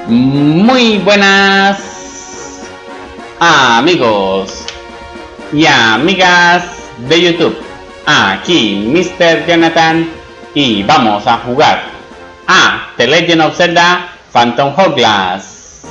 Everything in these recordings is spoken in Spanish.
Muy buenas amigos y amigas de YouTube. Aquí Mr. Jonathan y vamos a jugar a The Legend of Zelda Phantom Hourglass.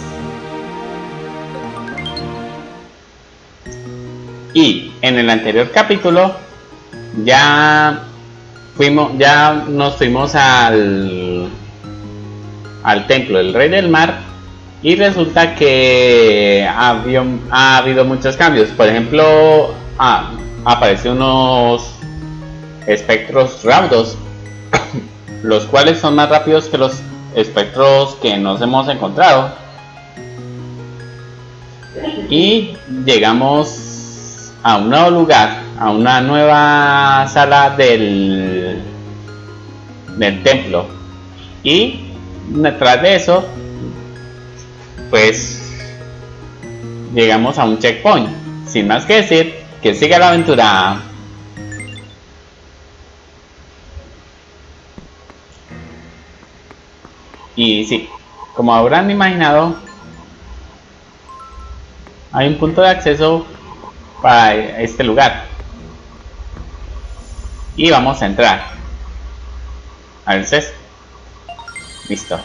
Y en el anterior capítulo ya nos fuimos al templo del Rey del Mar y resulta que ha habido muchos cambios. Por ejemplo, aparecen unos espectros raudos los cuales son más rápidos que los espectros que nos hemos encontrado, y llegamos a un nuevo lugar, a una nueva sala del templo, y detrás de eso pues llegamos a un checkpoint. Sin más que decir, que siga la aventura. Y sí, como habrán imaginado, hay un punto de acceso para este lugar y vamos a entrar. A ver, listo.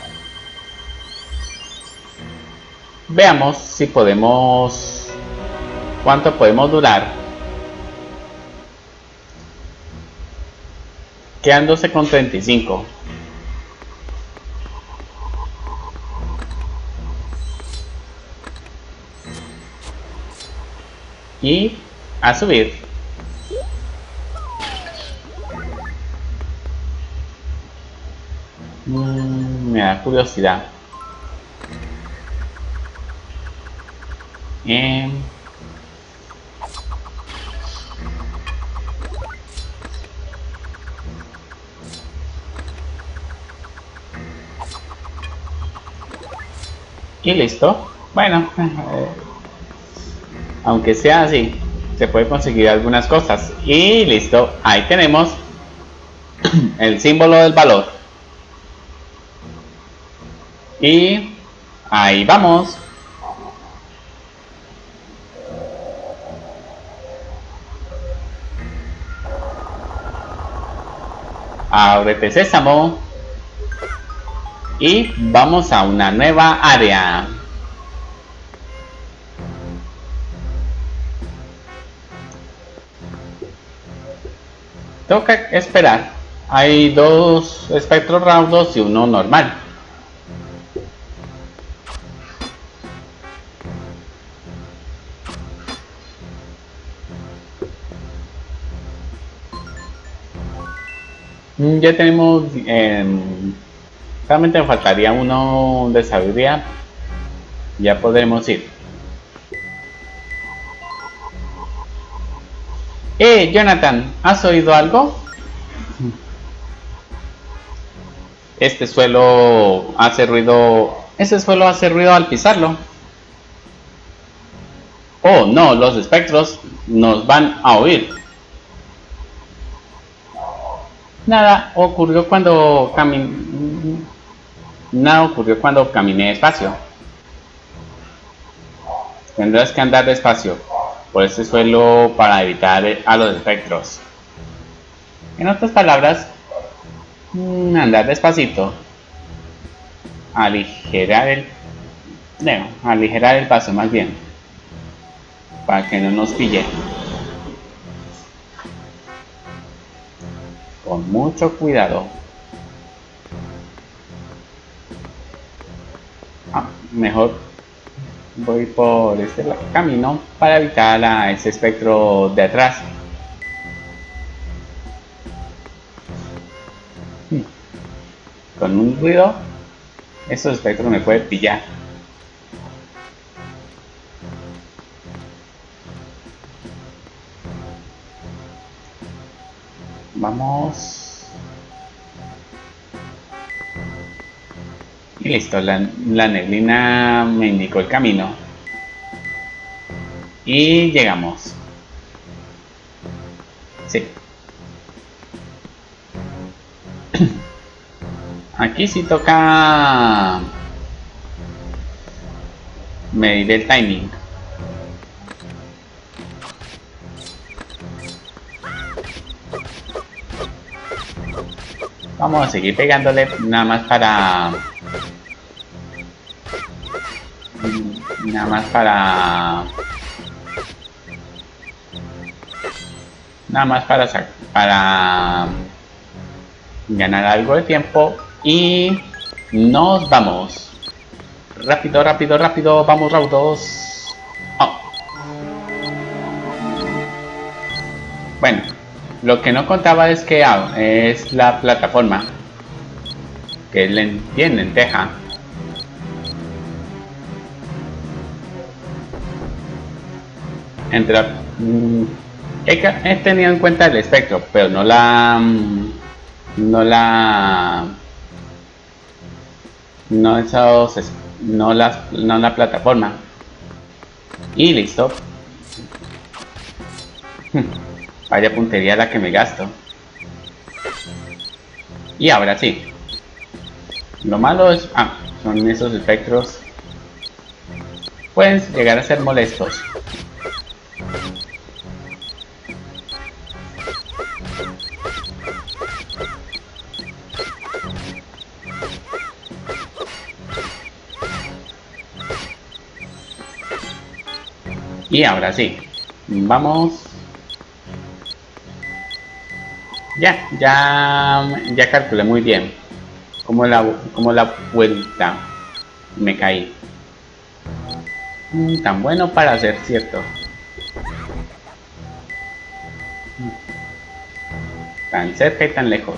Veamos si podemos, cuánto podemos durar. Quedan 12,35. Y a subir. Me da curiosidad. Y listo. Bueno, aunque sea así, se puede conseguir algunas cosas. Y listo, ahí tenemos el símbolo del valor. Y ahí vamos. Ábrete sésamo. Y vamos a una nueva área. Toca esperar. Hay dos espectros raudos y uno normal. Ya tenemos, solamente me faltaría uno de sabiduría. Ya podremos ir. Jonathan, ¿has oído algo? Este suelo hace ruido. Ese suelo hace ruido al pisarlo. Oh no, los espectros nos van a oír. Nada ocurrió cuando caminé despacio. Tendrás que andar despacio por este suelo para evitar a los espectros. En otras palabras, andar despacito. Aligerar el paso más bien, para que no nos pille. Con mucho cuidado. Mejor voy por este camino para evitar a ese espectro de atrás. Con un ruido, esos espectros me pueden pillar. Vamos. Y listo, la neblina me indicó el camino. Y llegamos. Sí. Aquí sí toca medir el timing. Vamos a seguir pegándole nada más para para ganar algo de tiempo y nos vamos. Rápido, rápido, rápido, vamos raudos. Oh. Bueno, lo que no contaba es que es la plataforma que es bien lenteja. He tenido en cuenta el espectro, pero no la plataforma. Y listo. Vaya puntería la que me gasto. Y ahora sí. Lo malo es son esos espectros. Pueden llegar a ser molestos. Y ahora sí, vamos. Ya calculé muy bien como la vuelta. Me caí. Tan bueno para ser cierto. Tan cerca y tan lejos.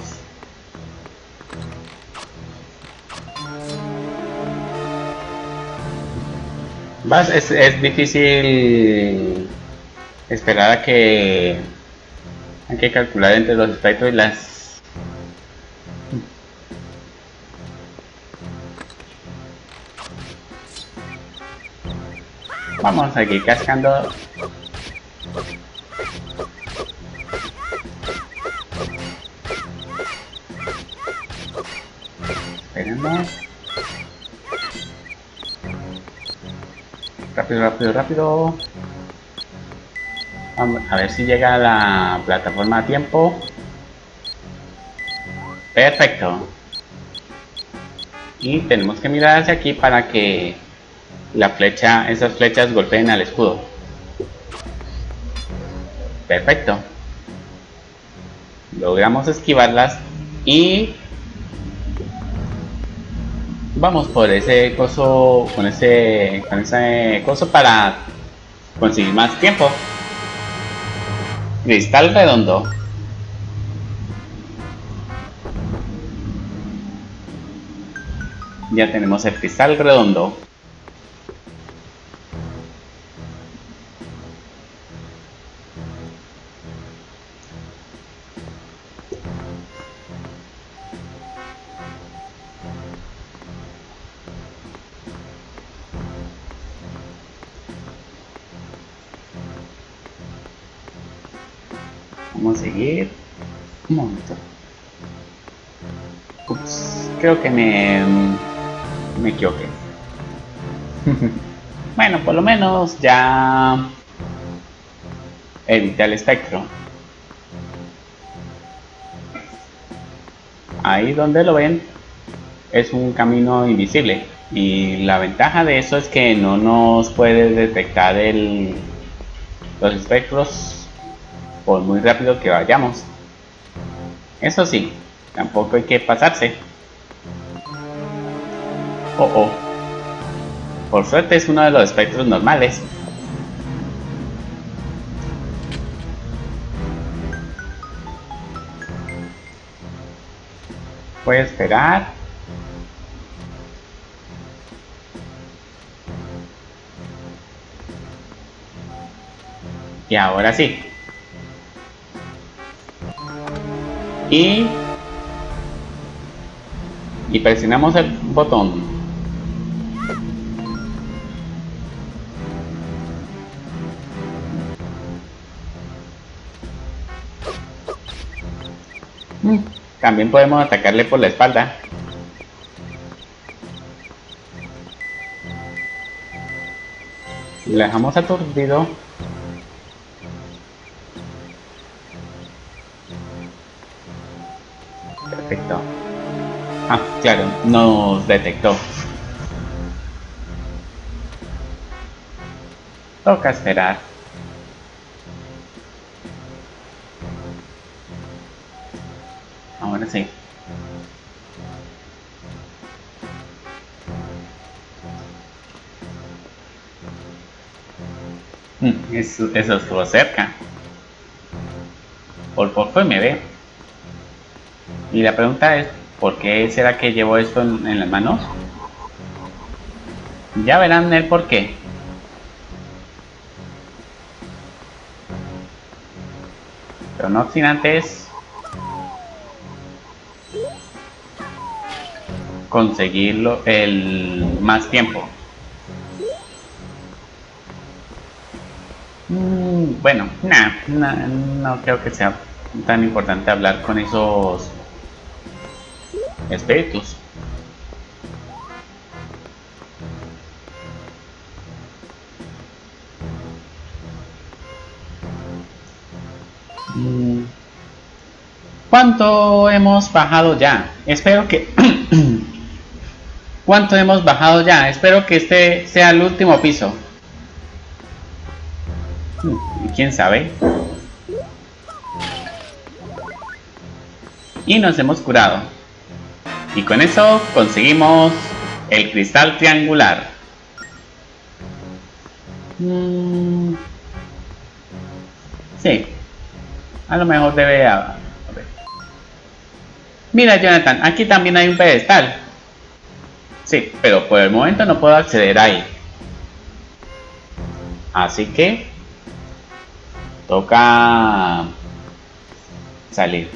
Es difícil esperar a que hay que calcular entre los espectros y las... Vamos a seguir cascando. Esperemos. Rápido, rápido, rápido. Vamos a ver si llega a la plataforma a tiempo. Perfecto. Y tenemos que mirar hacia aquí para que esas flechas golpeen al escudo. Perfecto. Logramos esquivarlas y vamos por ese coso, con ese coso para conseguir más tiempo. Cristal redondo. Ya tenemos el cristal redondo. Vamos a seguir. Un momento. Ups, creo que me equivoqué. Bueno, por lo menos ya evité el espectro. Ahí donde lo ven es un camino invisible y la ventaja de eso es que no nos puede detectar los espectros por muy rápido que vayamos. Eso sí, tampoco hay que pasarse. Oh. Por suerte es uno de los espectros normales. Voy a esperar. Y ahora sí. Y presionamos el botón. También podemos atacarle por la espalda. Le dejamos aturdido. Perfecto. Ah, claro, nos detectó. Toca esperar. Ahora sí. Eso estuvo cerca. Por poco me ve. Y la pregunta es, ¿por qué será que llevo esto en las manos? Ya verán el por qué. Pero no sin antes conseguirlo el más tiempo. Bueno, no creo que sea tan importante hablar con esos espíritus. ¿Cuánto hemos bajado ya? Espero que... ¿Cuánto hemos bajado ya? Espero que este sea el último piso. ¿Quién sabe? Y nos hemos curado. Y con eso conseguimos el cristal triangular. Sí. A lo mejor debe... A ver. Mira, Jonathan, aquí también hay un pedestal. Sí, pero por el momento no puedo acceder ahí. Así que... toca... salir.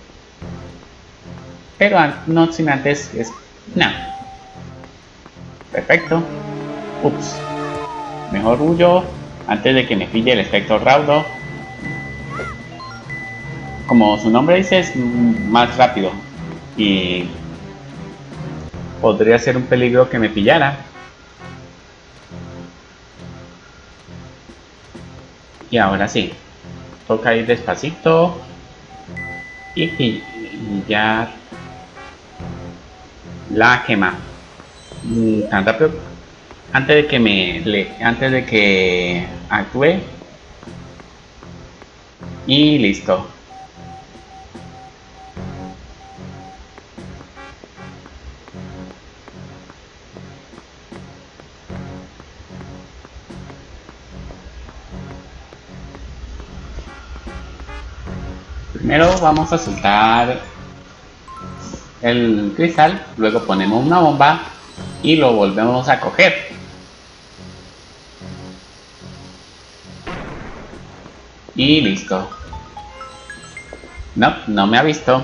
Pero no sin antes... No. Perfecto. Ups. Mejor huyo antes de que me pille el espectro raudo. Como su nombre dice, es más rápido. Y podría ser un peligro que me pillara. Y ahora sí. Toca ir despacito. Y ya la quema. Tan rápido. Antes de que actúe. Y listo. Primero vamos a soltar el cristal, luego ponemos una bomba y lo volvemos a coger. Y listo. No, no me ha visto.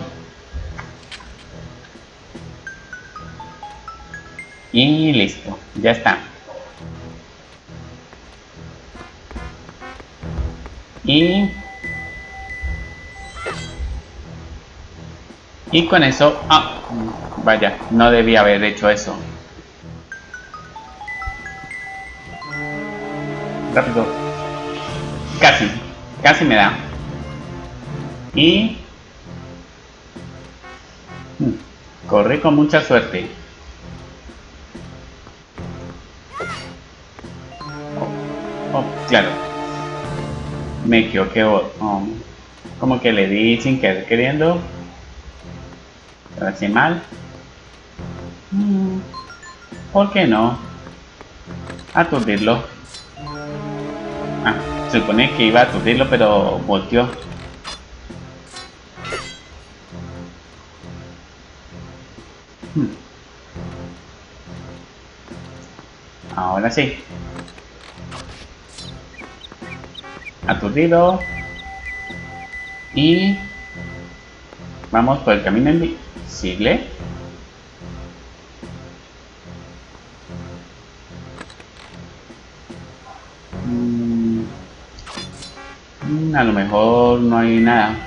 Y listo, ya está. Y con eso... Ah, vaya, no debía haber hecho eso. Rápido. Casi me da. Y... corrí con mucha suerte. Oh, claro. Me equivoqué. Como que le di sin querer queriendo. Lo hice mal. ¿Por qué no? Aturdirlo. Ah, se supone que iba a aturdirlo, pero volteó. Ahora sí. Aturdido. Y vamos por el camino invisible. A lo mejor no hay nada.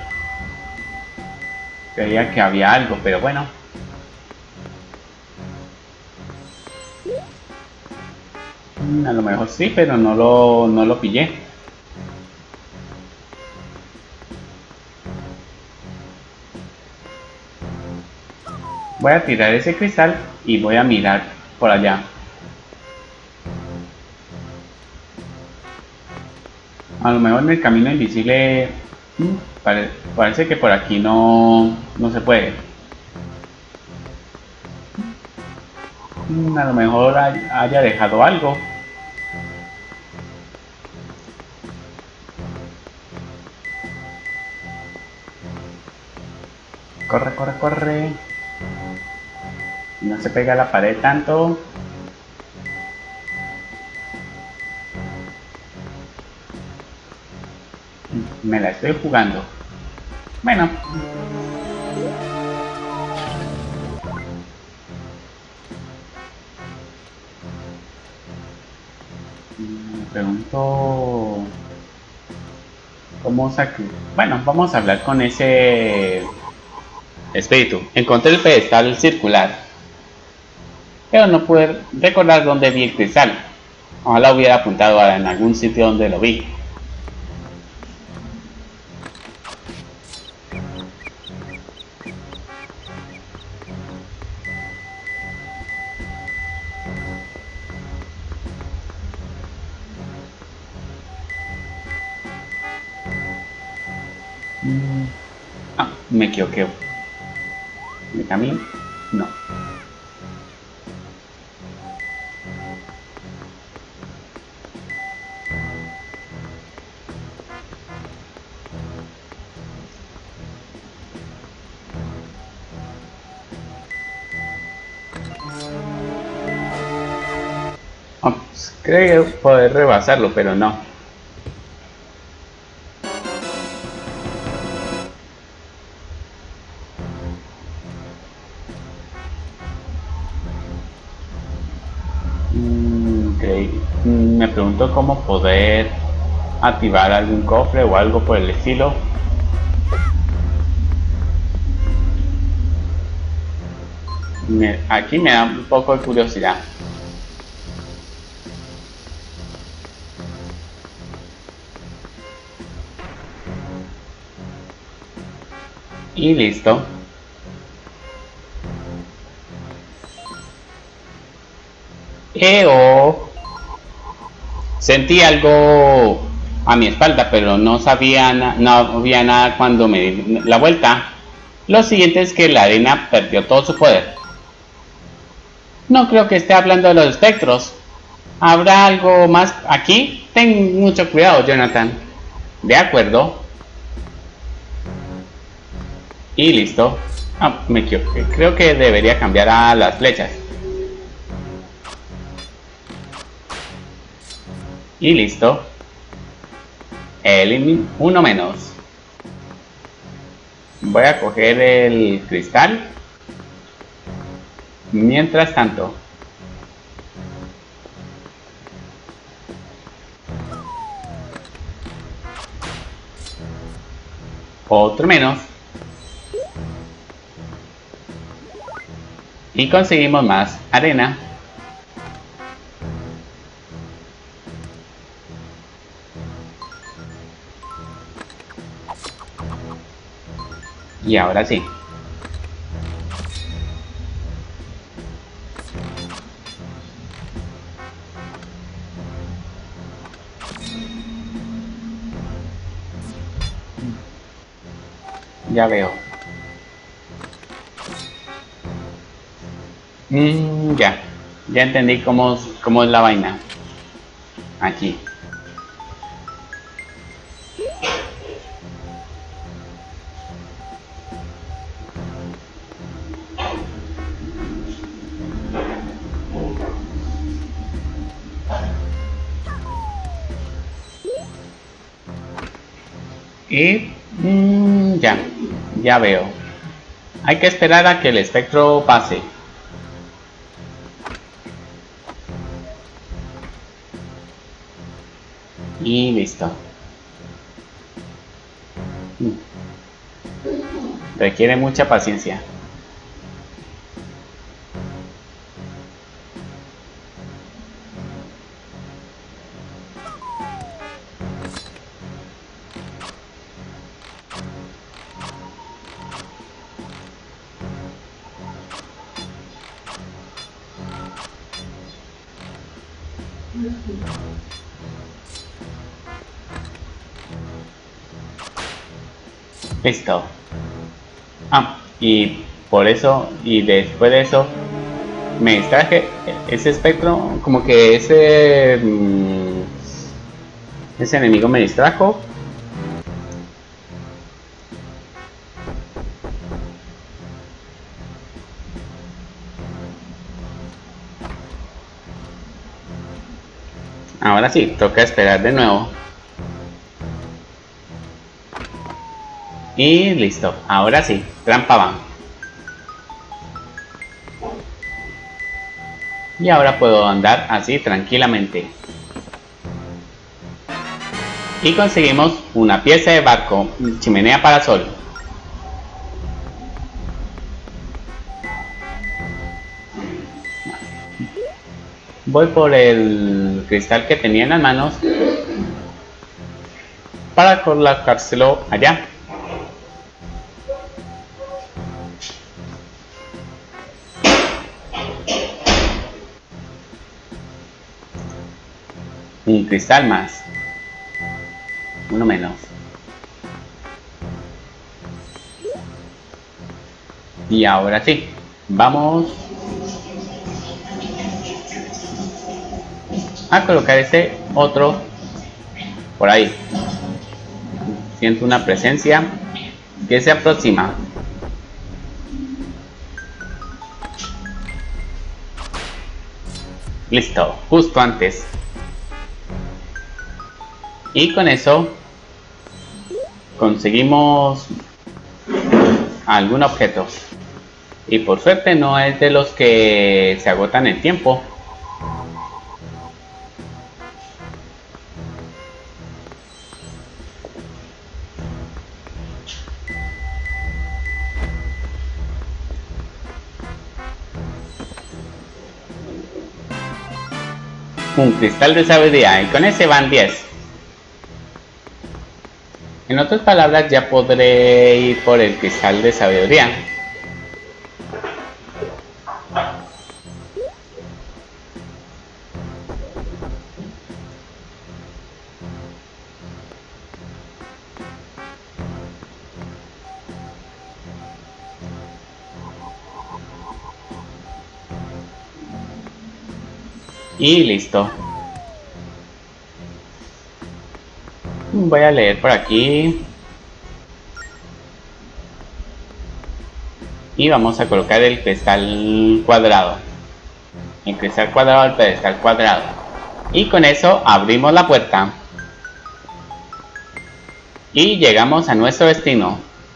Creía que había algo, pero bueno. A lo mejor sí, pero no lo pillé. Voy a tirar ese cristal y voy a mirar por allá. A lo mejor en el camino invisible parece que por aquí no se puede. A lo mejor haya dejado algo. Corre, corre, corre. No se pega a la pared tanto. Me la estoy jugando. Bueno. Me pregunto cómo saqué. Bueno, vamos a hablar con ese espíritu. Encontré el pedestal circular, pero no pude recordar dónde vi el cristal. Ojalá hubiera apuntado en algún sitio donde lo vi. Me equivoqué. ¿De camino? No. Pues, creo poder rebasarlo, pero no. Me pregunto cómo poder activar algún cofre o algo por el estilo. Aquí me da un poco de curiosidad. Y listo. Sentí algo a mi espalda, pero no sabía, no había nada cuando me di la vuelta. Lo siguiente es que la arena perdió todo su poder. No creo que esté hablando de los espectros. ¿Habrá algo más aquí? Ten mucho cuidado, Jonathan. De acuerdo. Y listo. Me equivoqué. Creo que debería cambiar a las flechas. Y listo. Uno menos. Voy a coger el cristal. Mientras tanto. Otro menos. Y conseguimos más arena. Y ahora sí. Ya veo. Ya entendí cómo es la vaina. Aquí. Y ya veo. Hay que esperar a que el espectro pase. Y listo. Requiere mucha paciencia. Listo. Y por eso, y después de eso, me distraje. Ese espectro, como que ese enemigo me distrajo. Ahora sí, toca esperar de nuevo. Y listo, ahora sí, trampa va. Y ahora puedo andar así tranquilamente. Y conseguimos una pieza de barco, chimenea para sol. Voy por el cristal que tenía en las manos para colocárselo allá. Un cristal más. Uno menos. Y ahora sí, vamos a colocar este otro por ahí. Siento una presencia que se aproxima. Listo, justo antes. Y con eso conseguimos algún objeto. Y por suerte no es de los que se agotan en tiempo. Un cristal de sabiduría y con ese van 10. En otras palabras, ya podré ir por el cristal de sabiduría. Y listo. Voy a leer por aquí. Y vamos a colocar el cristal cuadrado. El cristal cuadrado al pedestal cuadrado. Y con eso abrimos la puerta. Y llegamos a nuestro destino.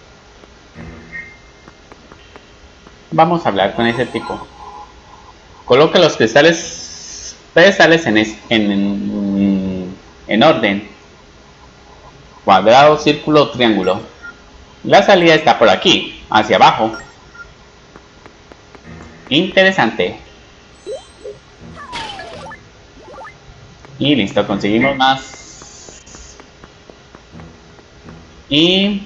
Vamos a hablar con ese tipo. Coloca los pedestales en orden. Cuadrado, círculo, triángulo. La salida está por aquí, hacia abajo. Interesante. Y listo, conseguimos más. Y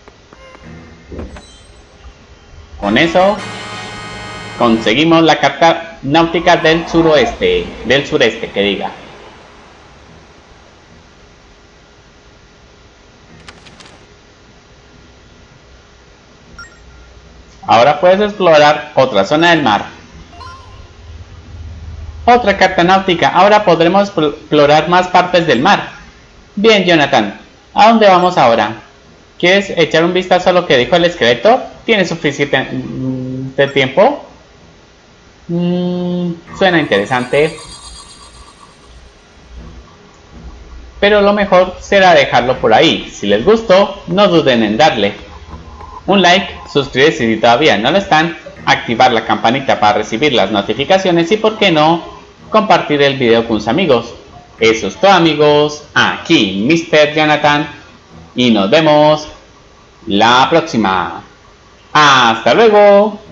con eso conseguimos la carta náutica del sureste, que diga. Ahora puedes explorar otra zona del mar. Otra carta náutica. Ahora podremos explorar más partes del mar. Bien, Jonathan. ¿A dónde vamos ahora? ¿Quieres echar un vistazo a lo que dijo el esqueleto? ¿Tienes suficiente tiempo? Suena interesante. Pero lo mejor será dejarlo por ahí. Si les gustó, no duden en darle un like, suscribirse si todavía no lo están, activar la campanita para recibir las notificaciones y, por qué no, compartir el video con sus amigos. Eso es todo, amigos. Aquí Mr. Jonathan y nos vemos la próxima. ¡Hasta luego!